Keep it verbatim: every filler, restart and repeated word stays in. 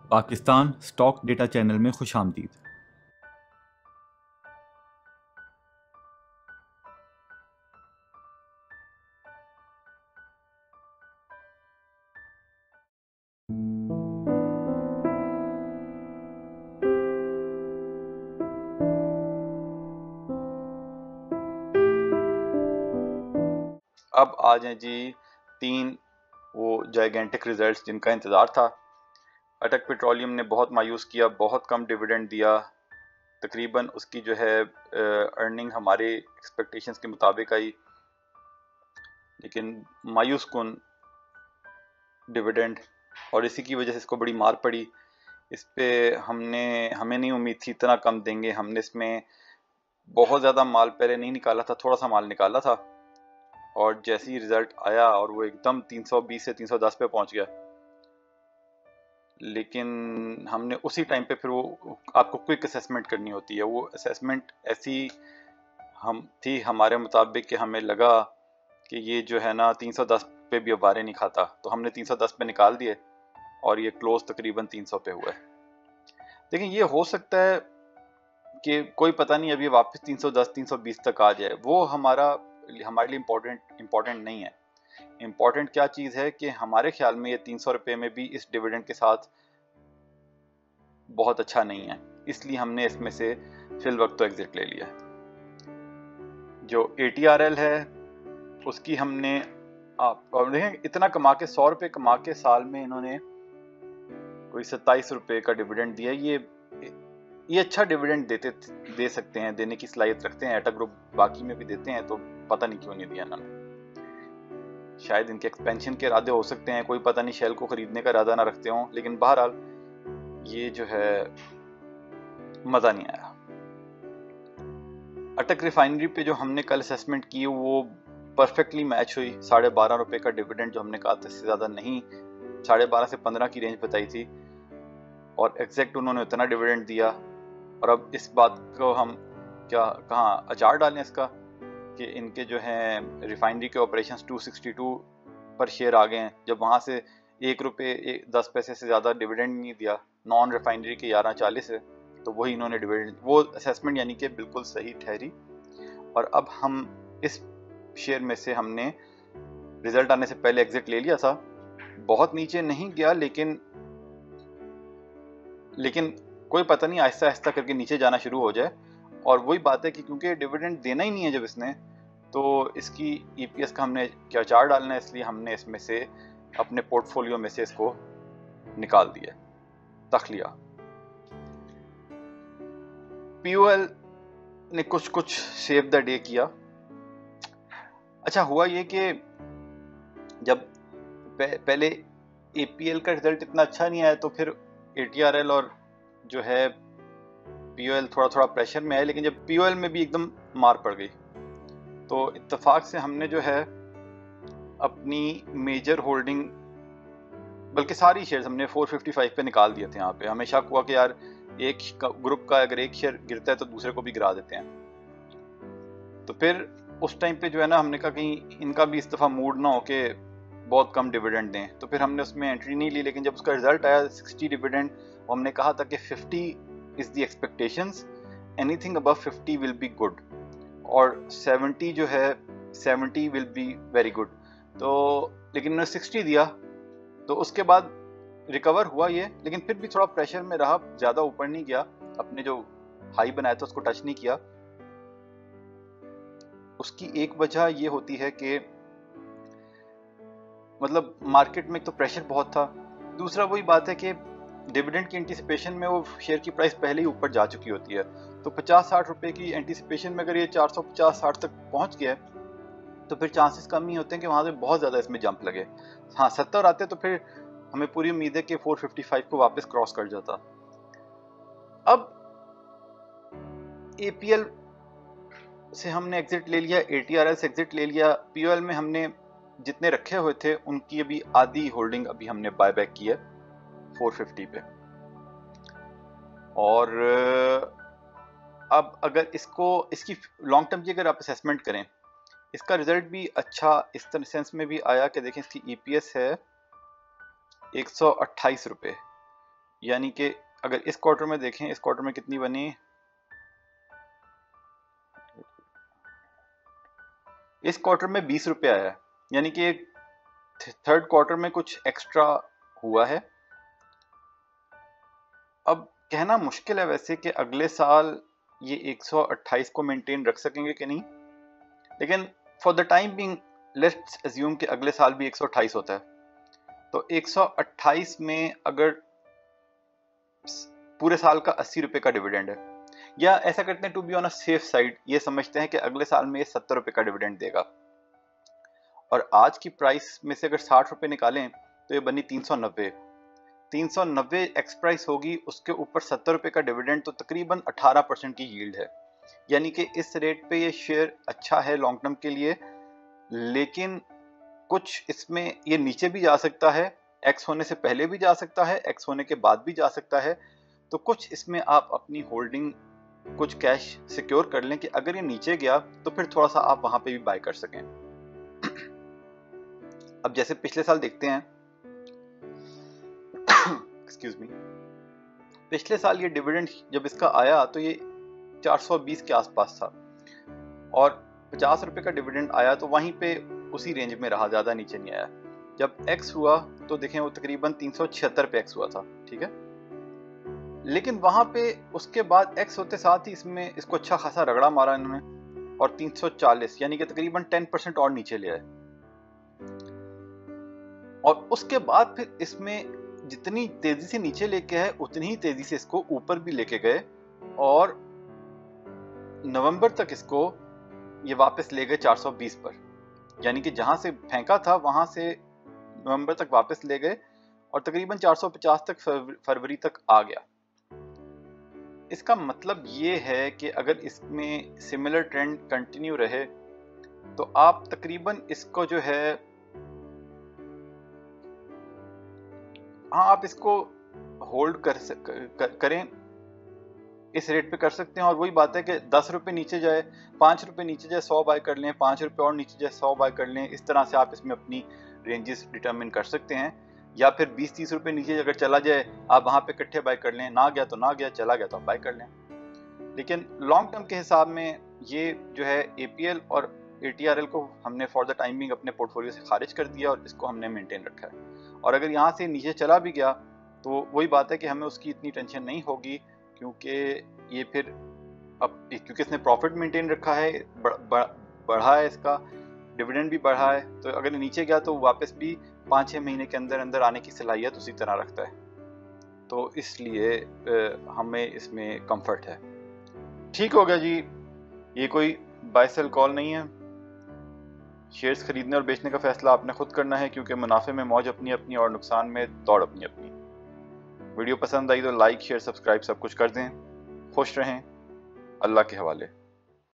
Pakistan stock data channel में खुशामदीद। अब आ जाए जी तीन वो जाइगेंटिक रिजल्ट्स जिनका इंतज़ार था। अटक पेट्रोलियम ने बहुत मायूस किया, बहुत कम डिविडेंड दिया, तकरीबन उसकी जो है अर्निंग हमारे एक्सपेक्टेशंस के मुताबिक आई, लेकिन मायूस कुन डिविडेंड, और इसी की वजह से इसको बड़ी मार पड़ी। इस पे हमने हमें नहीं उम्मीद थी इतना कम देंगे। हमने इसमें बहुत ज़्यादा माल पहले नहीं निकाला था, थोड़ा सा माल निकाला था, और जैसे ही रिजल्ट आया और वो एकदम तीन सौ बीस से तीन सौ दस पे पहुंच गया, लेकिन हमने उसी टाइम पे फिर वो आपको क्विक असेसमेंट करनी होती है। वो असेसमेंट ऐसी हम थी हमारे मुताबिक कि हमें लगा कि ये जो है ना तीन सौ दस पे भी अब बारे नहीं खाता, तो हमने तीन सौ दस पे निकाल दिए और ये क्लोज तकरीबन तीन सौ पे हुआ है। लेकिन ये हो सकता है कि कोई पता नहीं अभी वापस तीन सौ दस तीन सौ बीस तक आ जाए, वो हमारा हमारे लिए इम्पोर्टेंट इम्पोर्टेंट नहीं है। इम्पोर्टेंट क्या चीज़ है कि हमारे ख्याल में ये तीन सौ रुपये में भी इस डिविडेंड के साथ बहुत अच्छा नहीं है, इसलिए हमने इसमें से फिल वक्त तो एग्जिट ले लिया। जो ए टी आर एल है उसकी हमने आप और देखें इतना कमा के सौ रुपये कमा के साल में इन्होंने कोई सत्ताईस रुपये का डिविडेंड दिया। ये ये अच्छा डिविडेंड देते दे सकते हैं, देने की सलाहियत रखते हैं। एटा ग्रुप बाकी में भी देते हैं, तो पता नहीं क्यों नहीं दिया इन्होंने। शायद इनके एक्सपेंशन के इरादे हो सकते हैं, कोई पता नहीं, शेल को खरीदने का इरादा ना रखते हों। लेकिन बहरहाल ये जो है मज़ा नहीं आया। अटक रिफाइनरी पे जो हमने कल असेसमेंट की वो परफेक्टली मैच हुई। साढ़े बारह रुपये का डिविडेंड जो हमने कहा था इससे ज़्यादा नहीं, साढ़े बारह से पंद्रह की रेंज बताई थी, और एग्जैक्ट उन्होंने उतना डिविडेंड दिया। और अब इस बात को हम क्या कहाँ अचार डालें इसका कि इनके जो हैं रिफाइनरी के ऑपरेशंस दो सौ बासठ पर शेयर आ गए हैं, जब वहाँ से एक रुपये दस पैसे से ज़्यादा डिविडेंड नहीं दिया। नॉन रिफाइनरी के ग्यारह चालीस है, तो वही इन्होंने डिविडेंड, वो असेसमेंट यानी कि बिल्कुल सही ठहरी। और अब हम इस शेयर में से हमने रिजल्ट आने से पहले एग्जिट ले लिया था। बहुत नीचे नहीं गया, लेकिन लेकिन कोई पता नहीं आहिस्ता आहिस्ता करके नीचे जाना शुरू हो जाए। और वही बात है कि क्योंकि डिविडेंड देना ही नहीं है जब इसने, तो इसकी ई पी एस का हमने क्या चार डालना है, इसलिए हमने इसमें से अपने पोर्टफोलियो में से इसको निकाल दिया, तख लिया। पी ओ एल ने कुछ कुछ सेव द डे किया। अच्छा हुआ ये कि जब पहले ए पी एल का रिजल्ट इतना अच्छा नहीं आया, तो फिर ए टी आर एल और जो है पी ओ एल थोड़ा थोड़ा प्रेशर में आए। लेकिन जब पी ओ एल में भी एकदम मार पड़ गई, तो इत्तेफाक से हमने जो है अपनी मेजर होल्डिंग, बल्कि सारी शेयर्स हमने चार सौ पचपन पे निकाल दिए थे। यहाँ पे हमें शक हुआ कि यार एक ग्रुप का अगर एक शेयर गिरता है तो दूसरे को भी गिरा देते हैं। तो फिर उस टाइम पे जो है ना हमने कहा कहीं इनका भी इस दफ़ा मूड ना हो कि बहुत कम डिविडेंड दें, तो फिर हमने उसमें एंट्री नहीं ली। लेकिन जब उसका रिजल्ट आया साठ डिविडेंड, हमने कहा था कि पचास is the expectations, anything above पचास विल बी गुड, और सत्तर जो है सत्तर विल बी वेरी गुड। तो लेकिन उन्होंने साठ दिया, तो उसके बाद रिकवर हुआ ये, लेकिन फिर भी थोड़ा प्रेशर में रहा, ज़्यादा ऊपर नहीं गया, अपने जो हाई बनाया था उसको टच नहीं किया। उसकी एक वजह ये होती है कि मतलब मार्केट में तो प्रेशर बहुत था, दूसरा वही बात है कि डिविडेंड की एंटीसिपेशन में वो शेयर की प्राइस पहले ही ऊपर जा चुकी होती है। तो पचास साठ रुपए की एंटीसिपेशन में अगर ये चार सौ पचास साठ तक पहुंच गया, तो फिर चांसेस कम ही होते हैं कि वहां से बहुत ज़्यादा इसमें जंप लगे। हाँ, सत्तर आते तो फिर हमें पूरी उम्मीद है कि चार सौ पचपन को वापस क्रॉस कर जाता। अब ए पी एल से हमने एग्जिट ले लिया, ए टी आर एल से एग्जिट ले लिया। पी ओ एल में हमने जितने रखे हुए थे उनकी अभी आधी होल्डिंग अभी हमने बाय बैक की है चार सौ पचास पे। और अब अगर इसको इसकी लॉन्ग टर्म की अगर आप असेसमेंट करें, इसका रिजल्ट भी अच्छा इस तरह सेंस में भी आया कि देखें इसकी ई पी एस है एक सौ अट्ठाईस रुपये, यानी कि अगर इस क्वार्टर में देखें, इस क्वार्टर में कितनी बनी, इस क्वार्टर में बीस रुपये आया, यानी कि थर्ड क्वार्टर में कुछ एक्स्ट्रा हुआ है। अब कहना मुश्किल है वैसे कि अगले साल ये एक सौ अट्ठाईस को मेंटेन रख सकेंगे कि नहीं, लेकिन for the time being let's assume कि अगले साल भी एक सौ अट्ठाईस होता है। तो एक सौ अट्ठाईस में अगर पूरे साल का अस्सी रुपए का डिविडेंड है, या ऐसा करते हैं to be on a safe side, ये समझते हैं कि अगले साल में ये सत्तर रुपए का डिविडेंड देगा, और आज की प्राइस में से अगर साठ रुपए निकालें तो ये बनी तीन सौ नब्बे। तीन सौ नब्बे एक्स प्राइस होगी, उसके ऊपर सत्तर रुपए का डिविडेंड, तो तकरीबन अठारह परसेंट की यील्ड है। यानी कि इस रेट पे ये शेयर अच्छा है लॉन्ग टर्म के लिए, लेकिन कुछ इसमें ये नीचे भी जा सकता है, एक्स होने से पहले भी जा सकता है, एक्स होने के बाद भी जा सकता है। तो कुछ इसमें आप अपनी होल्डिंग, कुछ कैश सिक्योर कर लें कि अगर ये नीचे गया तो फिर थोड़ा सा आप वहां पे भी बाय कर सकें। अब जैसे पिछले साल देखते हैं, एक्सक्यूज मी, पिछले साल ये डिविडेंड जब इसका आया तो ये चार सौ बीस के आसपास था, और पचास रुपए का डिविडेंड आया तो वहीं पे उसी रेंज में रहा, ज्यादा नीचे नहीं आया। जब एक्स हुआ तो देखें वो तकरीबन तीन सौ छिहत्तर पे एक्स हुआ था, ठीक है, लेकिन वहां पे उसके बाद एक्स होते साथ ही इसमें इसको अच्छा खासा रगड़ा मारा इन्होंने, और तीन सौ चालीस यानी कि तकरीबन दस परसेंट और नीचे ले आए। और उसके बाद फिर इसमें जितनी तेजी से नीचे लेके आए उतनी ही तेजी से इसको ऊपर भी लेके गए, और नवंबर तक इसको ये वापस ले गए चार सौ बीस पर, यानी कि जहां से फेंका था वहां से नवंबर तक वापस ले गए, और तकरीबन चार सौ पचास तक फरवरी तक आ गया। इसका मतलब ये है कि अगर इसमें सिमिलर ट्रेंड कंटिन्यू रहे तो आप तकरीबन इसको जो है, हाँ आप इसको होल्ड कर, कर करें, इस रेट पे कर सकते हैं। और वही बात है कि दस रुपए नीचे जाए, पाँच रुपए नीचे जाए सौ बाय कर लें, पाँच रुपए और नीचे जाए सौ बाय कर लें। इस तरह से आप इसमें अपनी रेंजेस डिटरमिन कर सकते हैं। या फिर बीस तीस रुपए नीचे अगर चला जाए आप वहां पे इकट्ठे बाय कर लें, ना गया तो ना गया, चला गया तो आप बाय कर लें। लेकिन लॉन्ग टर्म के हिसाब में ये जो है एपीएल और एटीआरएल को हमने फॉर द टाइम बिंग अपने पोर्टफोलियो से खारिज कर दिया, और इसको हमने मेंटेन रखा है। और अगर यहाँ से नीचे चला भी गया तो वही बात है कि हमें उसकी इतनी टेंशन नहीं होगी, क्योंकि ये फिर अब क्योंकि इसने प्रॉफिट मेंटेन रखा है, बढ़, बढ़, बढ़ा है, इसका डिविडेंड भी बढ़ा है, तो अगर नीचे गया तो वापस भी पाँच छः महीने के अंदर अंदर आने की सलाहियत उसी तरह रखता है। तो इसलिए हमें इसमें कंफर्ट है। ठीक हो गया जी, ये कोई बाय सेल कॉल नहीं है। शेयर्स खरीदने और बेचने का फैसला आपने खुद करना है, क्योंकि मुनाफे में मौज अपनी अपनी और नुकसान में दौड़ अपनी अपनी। वीडियो पसंद आई तो लाइक शेयर सब्सक्राइब सब कुछ कर दें। खुश रहें, अल्लाह के हवाले।